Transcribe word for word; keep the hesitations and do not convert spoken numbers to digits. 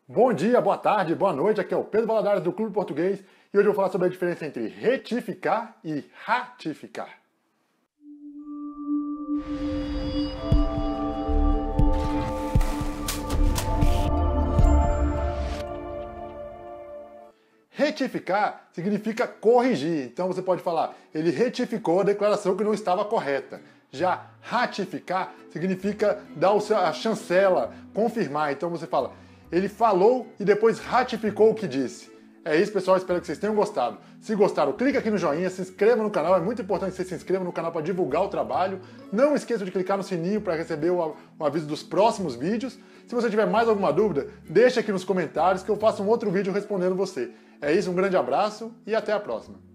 Bom dia, boa tarde, boa noite, aqui é o Pedro Valadares do Clube Português e hoje eu vou falar sobre a diferença entre retificar e ratificar. Retificar significa corrigir, então você pode falar, ele retificou a declaração que não estava correta. Já ratificar significa dar a chancela, confirmar, então você fala, ele falou e depois ratificou o que disse. É isso, pessoal, espero que vocês tenham gostado. Se gostaram, clica aqui no joinha, se inscreva no canal, é muito importante que você se inscreva no canal para divulgar o trabalho. Não esqueça de clicar no sininho para receber o, o aviso dos próximos vídeos. Se você tiver mais alguma dúvida, deixa aqui nos comentários que eu faço um outro vídeo respondendo você. É isso, um grande abraço e até a próxima.